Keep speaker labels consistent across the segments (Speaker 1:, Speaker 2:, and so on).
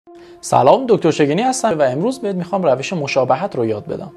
Speaker 1: سلام، دکتر شگینی هستم و امروز بهت میخوام روش مشابهت رو یاد بدم.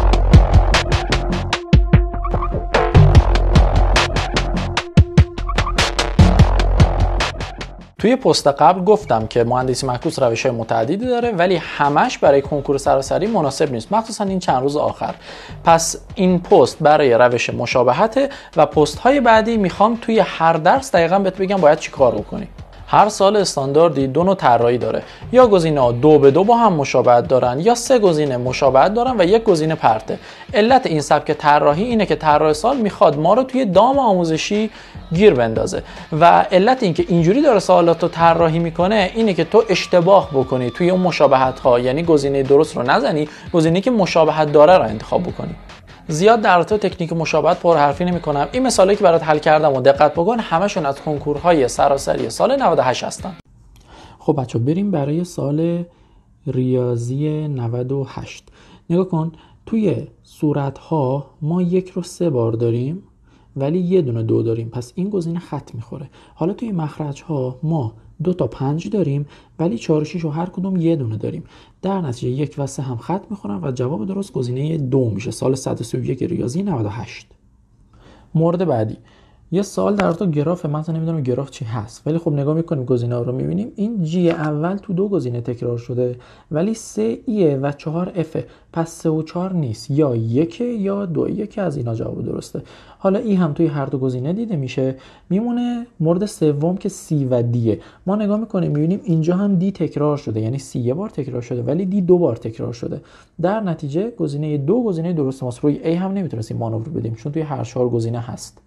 Speaker 1: توی پست قبل گفتم که مهندسی معکوس روش‌های متعددی داره ولی همش برای کنکور سراسری مناسب نیست، مخصوصا این چند روز آخر. پس این پست برای روش مشابهت و پست‌های بعدی میخوام توی هر درس دقیقاً بهت بگم باید چی کار بکنی. هر سال استانداردی دو نوع طراحی داره، یا گزینه‌ها 2 به 2 با هم مشابهت دارن یا 3 گزینه مشابهت دارن و 1 گزینه پرته. علت این سبک طراحی اینه که طراح سال میخواد ما رو توی دام آموزشی گیر بندازه و علت این که اینجوری داره سوالات رو طراحی میکنه اینه که تو اشتباه بکنی توی اون مشابهت ها، یعنی گزینه درست رو نزنی، گزینه‌ای که مشابهت داره رو انتخاب بکنی. زیاد در رابطه تکنیک مشابهت پرحرفی نمی‌کنم. این مثالی که برات حل کردم و دقت بکن، همشون از کنکورهای سراسری سال 98 هستن. خب بچه‌ها بریم برای سال ریاضی 98. نگاه کن، توی صورت‌ها ما 1 رو 3 بار داریم ولی یه دونه 2 داریم، پس این گزینه خط میخوره. حالا توی مخرج‌ها ما 2 تا 5 داریم ولی 4 و 6 و هر کدوم یه دونه داریم. در نتیجه 1 و 3 هم خط میخورن و جواب درست گزینه 2 میشه. سال 131 ریاضی 98. مورد بعدی یه سال در تو گراف، من نمیدونم گراف چی هست ولی خب نگاه میکنیم گزینه‌ها رو میبینیم این جی اول تو 2 گزینه تکرار شده ولی 3 ایه و 4 اف، پس 3 و 4 نیست، یا 1 یا 2. یکی از اینا جواب درسته. حالا ای هم توی هر دو گزینه دیده میشه. میمونه مورد سوم که سی و دیه. ما نگاه میکنیم میبینیم اینجا هم دی تکرار شده، یعنی سی یه بار تکرار شده ولی دی 2 بار تکرار شده. در نتیجه گزینه 2 گزینه درست ماست. روی ای هم نمیتونستیم مانور بدیم چون توی هر 4 گزینه هست.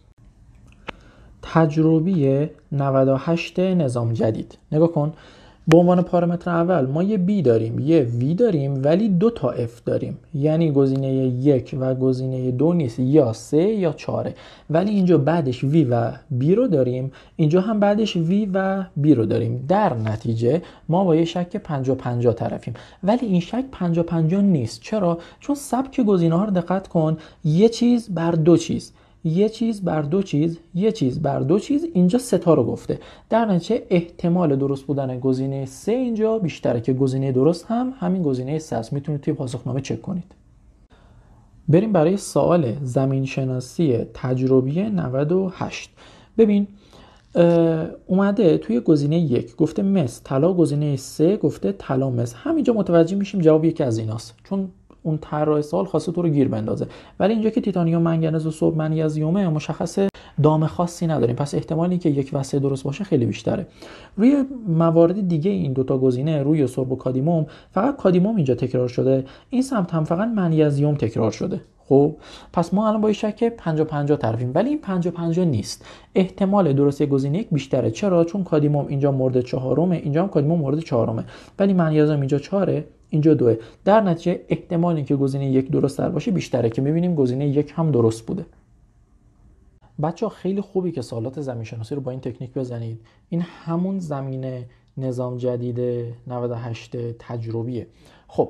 Speaker 1: تجربی 98 نظام جدید. نگاه کن، به عنوان پارامتر اول ما یه بی داریم یه وی داریم ولی 2 تا اف داریم، یعنی گزینه 1 و گزینه 2 نیست، یا 3 یا 4. ولی اینجا بعدش وی و بی رو داریم، اینجا هم بعدش وی و بی رو داریم. در نتیجه ما با یه شک 50-50 طرفیم، ولی این شک 50-50 نیست. چرا؟ چون سبک گزینه ها رو دقت کن، یه چیز بر 2 چیز، یه چیز بر 2 چیز، یه چیز بر 2 چیز، اینجا 3 تا رو گفته. در نتیجه احتمال درست بودن گزینه 3 اینجا بیشتره که گزینه درست هم همین گزینه 3 است. میتونید توی پاسخنامه چک کنید. بریم برای سوال زمین شناسی تجربی 98. ببین اومده توی گزینه 1 گفته مس طلا، گزینه 3 گفته طلا مس. همینجا متوجه میشیم جواب یکی از ایناست، چون اون طراح سوال خواسته تو رو گیر بندازه. ولی اینجا که تیتانیوم، منگنز و سرب منیزیومه مشخصه، دام خاصی نداریم، پس احتمالی که 1 و 3 درست باشه خیلی بیشتره. روی موارد دیگه این دوتا گزینه، روی سرب و کادیموم، فقط کادیموم اینجا تکرار شده، این سمت هم فقط منیزیوم تکرار شده. خب پس ما الان با شک 50-50 طرفیم، ولی این 50-50 نیست. احتمال درستی گزینه 1 بیشتره. چرا؟ چون کادیموم اینجا مورد 4، اینجا هم کادیموم مورد 4، ولی منیزیم اینجا 4، اینجا 2. در نتیجه احتمال اینکه گزینه 1 درست تر باشه بیشتره که می‌بینیم گزینه 1 هم درست بوده. بچه‌ها خیلی خوبی که سوالات زمین شناسی رو با این تکنیک بزنید. این همون زمین نظام جدید 98 تجربیه. خب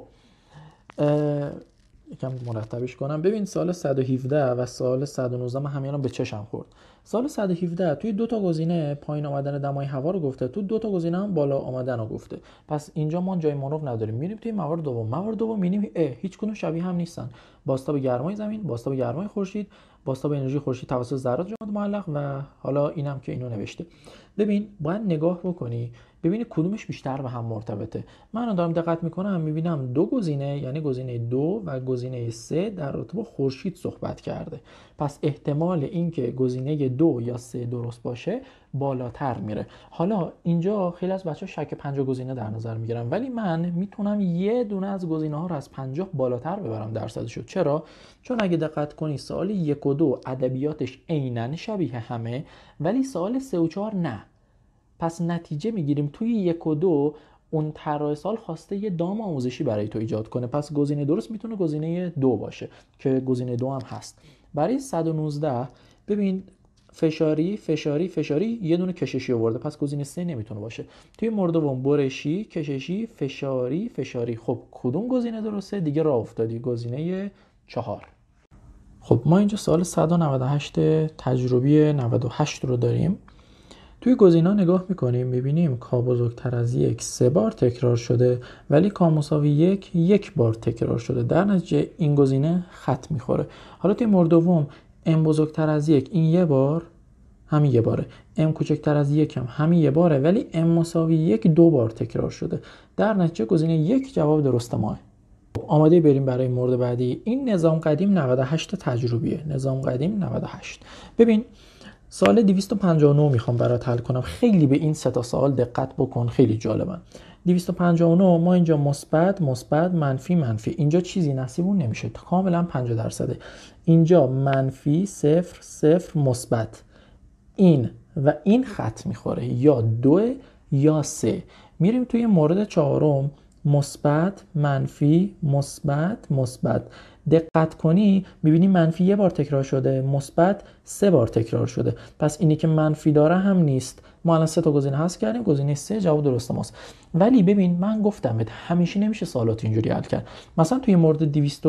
Speaker 1: یکم مرتبش کنم. ببین سال 117 و سال 119 من همینا به چشم خورد. سال 117 توی 2 تا گزینه پایین آمدن دمای هوا رو گفته، تو 2 تا گزینه هم بالا آمدن رو گفته. پس اینجا ما جای مانور نداریم. میریم توی موارد دوم میبینیم هیچ کدوم شبیه هم نیستن. بازتاب گرمای زمین، بازتاب گرمای خورشید، بازتاب انرژی خورشید توسط ذرات جامد معلق و حالا اینم که اینو نوشته. ببین باید نگاه بکنی ببینی کدومش بیشتر به هم مرتبطه. من دارم دقت میکنم میبینم 2 گزینه، یعنی گزینه 2 و گزینه 3 در رابطه با خورشید صحبت کرده. پس احتمال اینکه گزینه 2 یا 3 درست باشه بالاتر میره. حالا اینجا خیلی از بچه‌ها شک 50 گزینه در نظر میگیرن، ولی من میتونم یه دونه از گزینه ها رو از 50 بالاتر ببرم درصدشو. چرا؟ چون اگه دقت کنی سوال 1 و 2 ادبیاتش عیناً شبیه همه، ولی سوال 3 و 4 نه. پس نتیجه میگیریم توی 1 و 2 اون طراح سال خواسته یه دام آموزشی برای تو ایجاد کنه، پس گزینه درست میتونه گزینه 2 باشه که گزینه 2 هم هست. برای 119 ببین فشاری فشاری فشاری یه دونه کششی آورده، پس گزینه 3 نمیتونه باشه. توی مورد دوم برشی کششی فشاری فشاری، خب کدوم گزینه درسته؟ دیگه راه افتادی، گزینه 4. خب ما اینجا سوال 198 تجربی 98 رو داریم. توی گزینه‌ها نگاه می‌کنیم می‌بینیم کا بزرگتر از 1 3 بار تکرار شده ولی کا مساوی 1 بار تکرار شده. در نتیجه این گزینه خط می‌خوره. حالا توی مورد دوم m بزرگتر از 1 این 1 بار همین 1 باره، m کوچکتر از 1 هم همین 1 باره ولی m مساوی 1 2 بار تکرار شده. در نتیجه گزینه 1 جواب درست ماه. آماده بریم برای مورد بعدی. این نظام قدیم 98 تجربیه. نظام قدیم 98. ببین سوال 259 میخوام برات حل کنم. خیلی به این سه تا سوال دقت بکن، خیلی جالبن. 259 ما اینجا مثبت مثبت منفی منفی، اینجا چیزی نصیبون نمیشه، کاملا 50%. اینجا منفی 0 0 مثبت، این و این خط میخوره، یا 2 یا 3. میریم توی مورد چهارم، مثبت منفی مثبت مثبت. دقت کنی میبینی منفی 1 بار تکرار شده، مثبت 3 بار تکرار شده. پس اینی که منفی داره هم نیست. ما الان 3 تا گزینه حذف کردیم، گزینه 3 جواب درست ماست. ولی ببین من گفتم همیشه نمیشه سوالات اینجوری حل کرد. مثلا توی مورد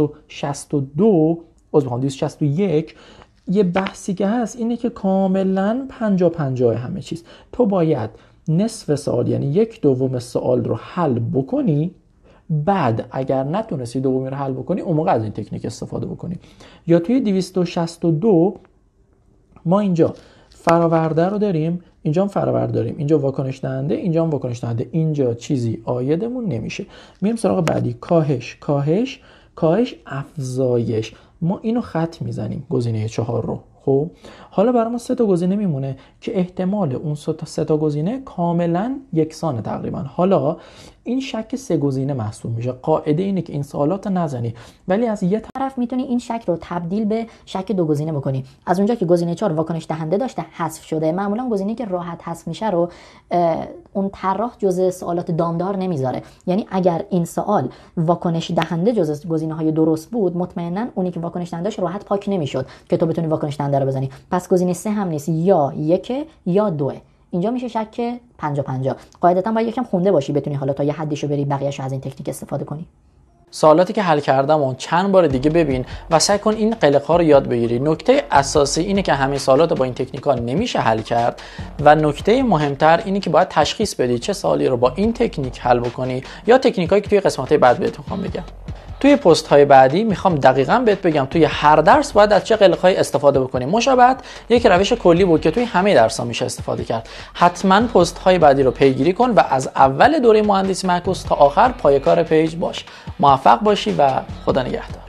Speaker 1: 261 یه بحثی که هست اینه که کاملا 50-50 همه چیز. تو باید نصف سوال یعنی 1/2 سوال رو حل بکنی، بعد اگر نتونستی دومی رو حل بکنی اون موقع از این تکنیک استفاده بکنی. یا توی 262 ما اینجا فراورده رو داریم، اینجا هم فراورده داریم، اینجا واکنش دهنده، اینجا هم واکنش دهنده، اینجا چیزی عایدمون نمیشه. میریم سراغ بعدی، کاهش کاهش کاهش افزایش. ما اینو خط میزنیم گزینه 4 رو. خب حالا برای ما 3 تا گزینه میمونه که احتمال اون 3 تا گزینه کاملا یکسانه تقریبا. حالا این شک 3 گزینه محسوب میشه. قاعده اینه که این سوالات نزنی، ولی از یه
Speaker 2: طرف میتونی این شک رو تبدیل به شک 2 گزینه بکنی. از اونجا که گزینه 4 واکنش دهنده داشته حذف شده، معمولا گزینه‌ای که راحت حذف میشه رو اون طراح جزء سوالات دامدار نمیذاره. یعنی اگر این سوال واکنش دهنده جزء گزینه‌های درست بود، مطمئنا اونی که واکنش دهندهش راحت پاک نمیشد که تو بتونی واکنش دهنده رو بزنی. پس گزینه 3 هم نیست، یا 1 یا 2. اینجا میشه شک 50-50. قاعدتا باید یکم خونده باشی بتونی حالا تا یه حدیشو بری بقیه‌شو از این تکنیک استفاده کنی.
Speaker 1: سوالاتی که حل کردم و چند بار دیگه ببین و سعی کن این قلق‌ها رو یاد بگیری. نکته اساسی اینه که همه سوالات با این تکنیک‌ها نمیشه حل کرد و نکته مهمتر اینه که باید تشخیص بدی چه سوالی رو با این تکنیک حل بکنی یا تکنیکایی که توی قسمت‌های بعد بهتون می‌خوام بگم. توی پست های بعدی میخوام دقیقاً بهت بگم توی هر درس باید از چه قلق‌هایی استفاده بکنیم. مشابهت یک روش کلی بود که توی همه درس‌ها میشه استفاده کرد. حتما پست های بعدی رو پیگیری کن و از اول دوره مهندسی معکوس تا آخر پای کار پیج باش. موفق باشی و خدا نگهدار.